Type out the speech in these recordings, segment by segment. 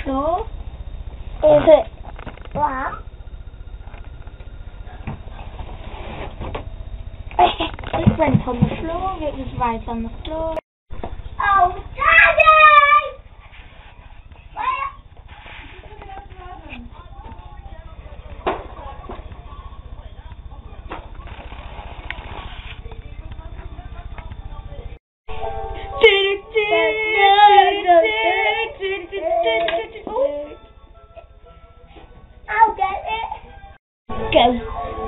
floor? Is it flat? It went on the floor, it was right on the floor. Oh, Daddy! I'll get it. Go.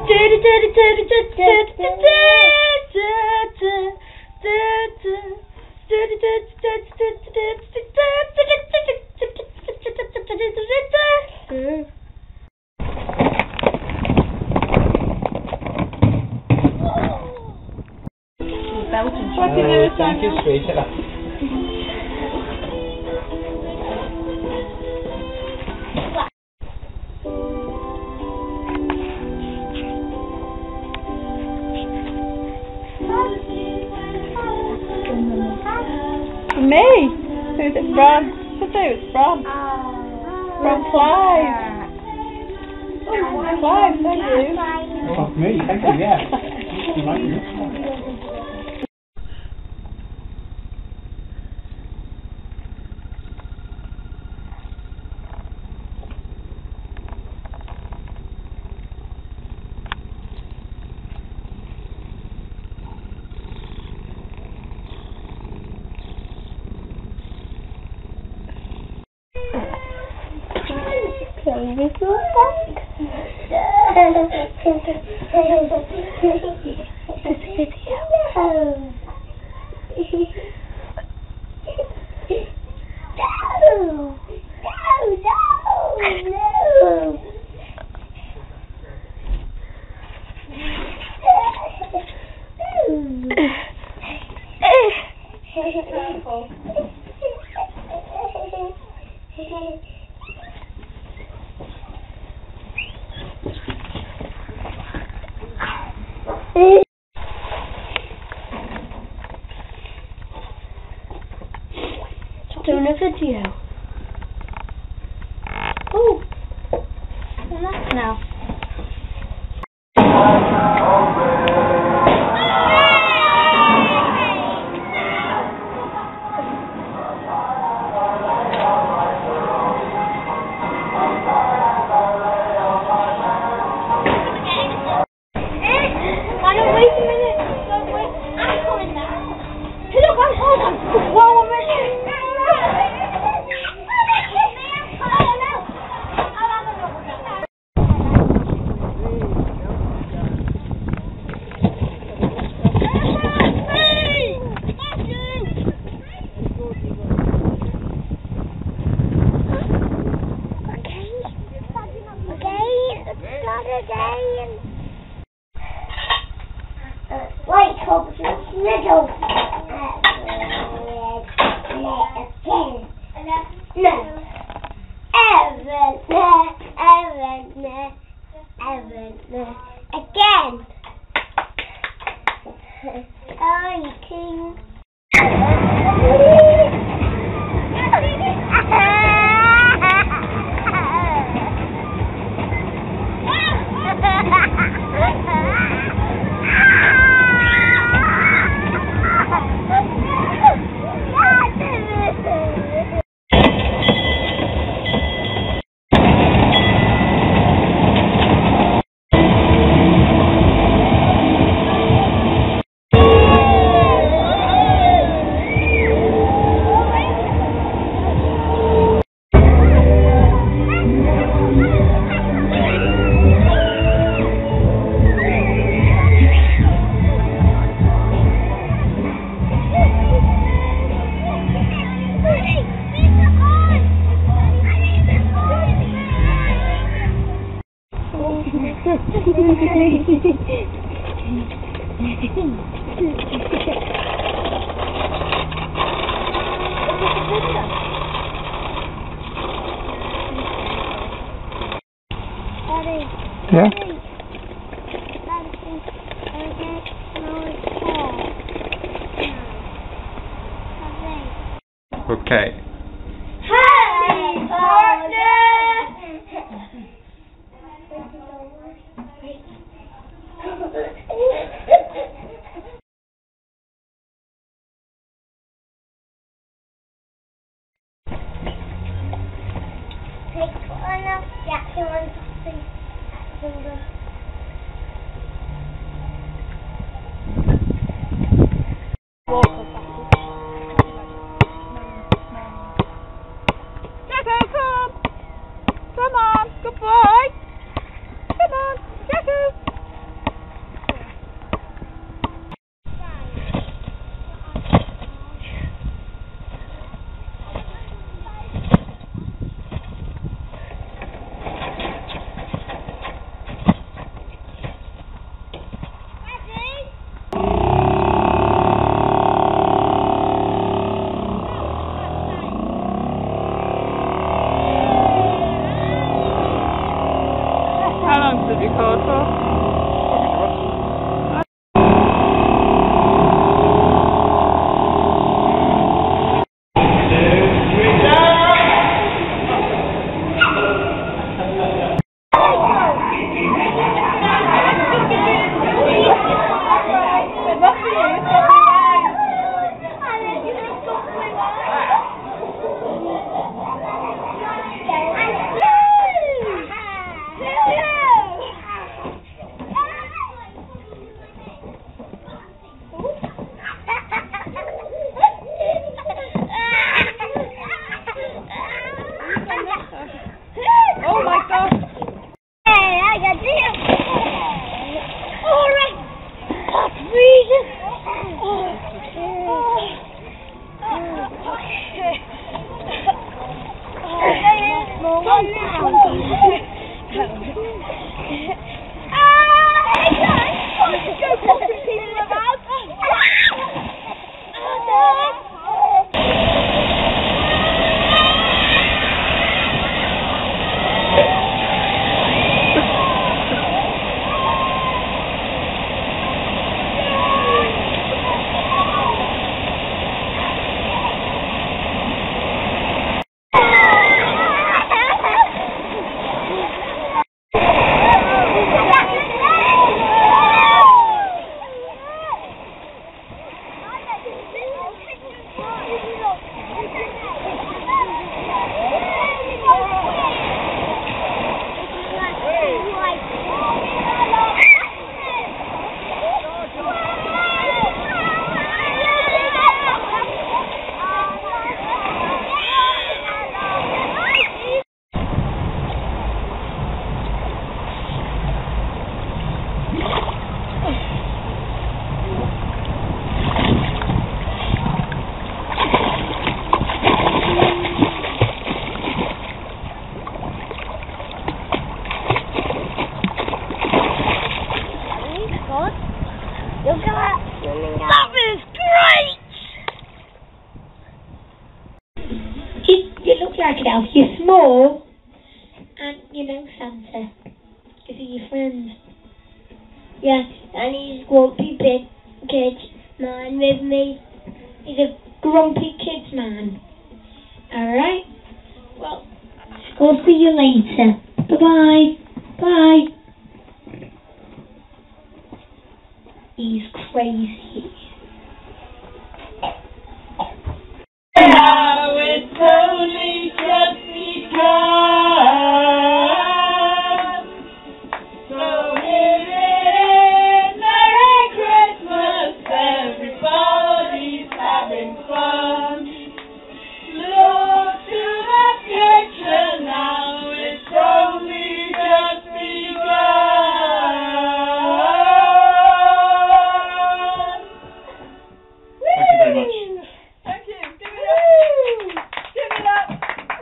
Thank you, sweetheart. Me? Who's it from? Who's it from? From Clive. Oh, Clive, thank you. Oh, me, thank you, yeah. Play with your back. This video. Doing a video. Oh, enough now. Wait a minute. Don't wait. I'm coming now. Look, I'm holding. Whoa, a minute. Wait, hope it's middle. Again. Oh, you king. Yeah? Okay. Happy birthday! Come on, good boy. Come on, Jacko. How long did you call it for? Oh my God! Hey, I got this. All right. Stop breathing. That is great! You look like it, Alf. You're small, and you know Santa. Is he your friend? Yeah, and he's grumpy big kids man with me. He's a grumpy kids man. Alright? Well, we'll see you later. Bye-bye. Bye. He's crazy. Now it's only just begun. So here it is, Merry Christmas, everybody's having fun. Look to the future now, it's only just begun. Thank you very much. Thank you. Give it up. Give it up.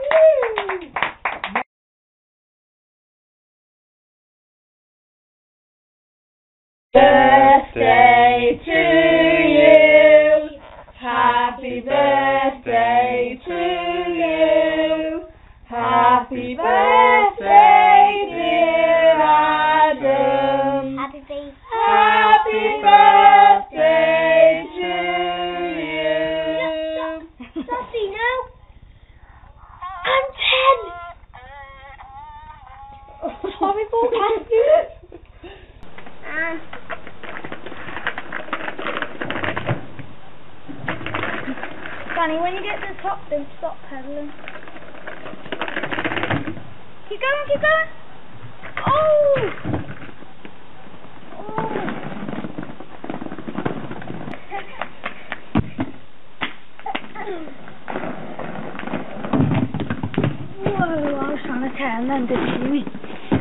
Birthday to you. Happy birthday to you. Happy birthday, dear Adam. Happy birthday. Happy birthday to you. Sophie, now. I'm 10. Horrible, can't do it. Danny, when you get to the top, then stop pedaling. Keep going, keep going. Oh! Whoa, I was trying to turn them, didn't you?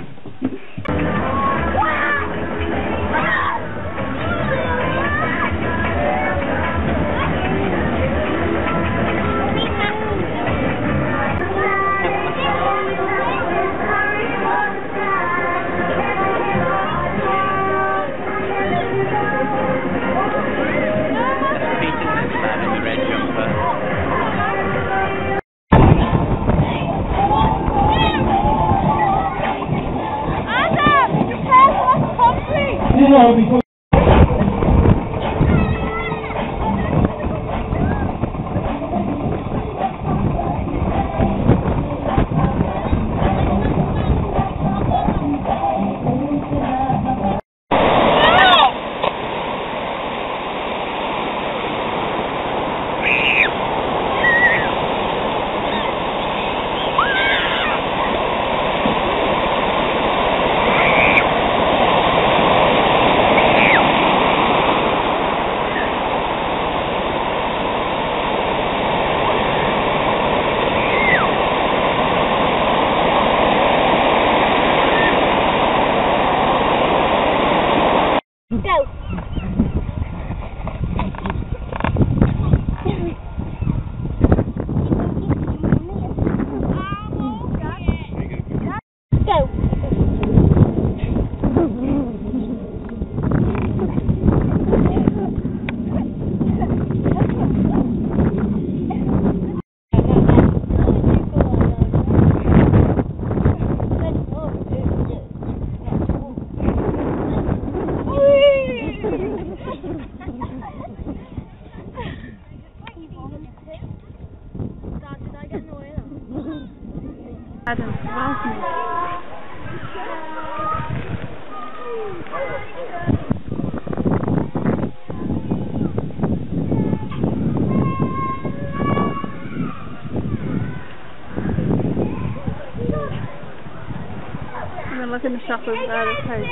And then look in the shop over there, there's house.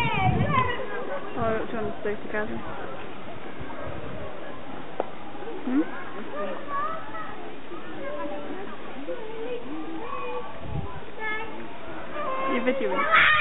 Oh, which one to stay together? You're videoing.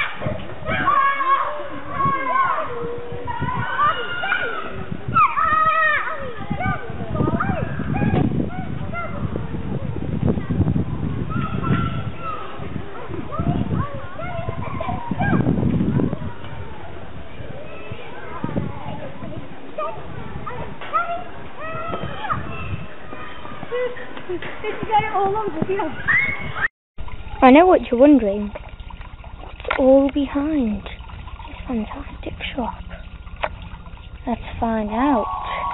I know what you're wondering. It's all behind this fantastic shop. Let's find out.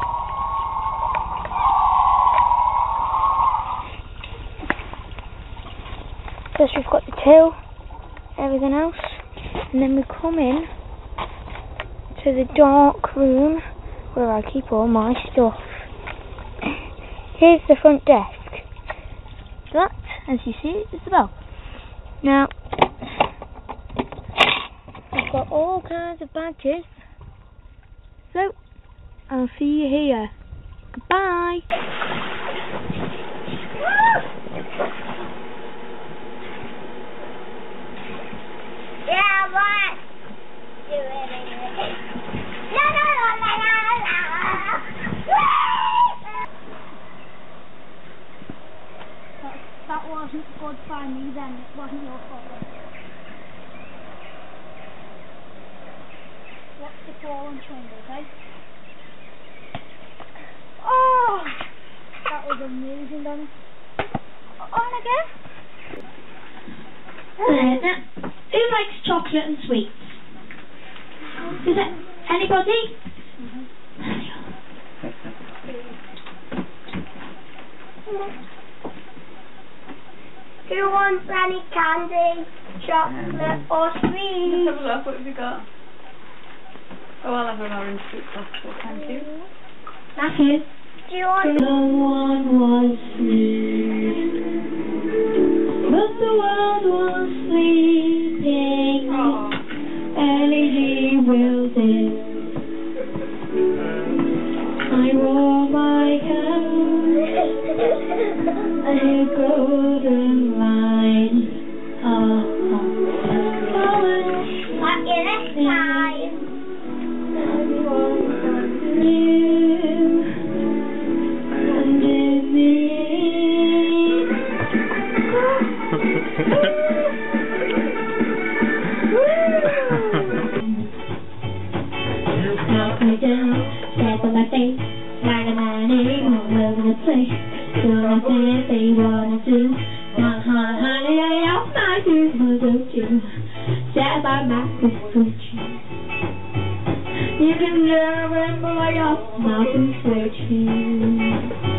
First we've got the till, everything else, and then we come in to the dark room where I keep all my stuff. Here's the front desk. That, as you see, is the bell. Now, I've got all kinds of badges. So, I'll see you here. Goodbye. Yeah, what? La la la la la la. That wasn't good by me then. It wasn't your fault. Watch the fall and triangles, eh? Oh! That was amazing, Danny. On again? Now, who likes chocolate and sweets? Is it anybody? Who wants any candy? chocolate or sweet. Let's have a look. What have you got? Oh, I'll have an orange fruit cocktail, thank you. Matthew, do you want? No one was asleep, but the world was sleeping. LED wilted. I wore my coat, a golden line. What in a time? Everyone knew, and in the knock me down, step on my face, slide my name all over the place. Do nothing they wanna do. Honey, off my shoes, don't you? Step on my foot. You can never boy off my foot.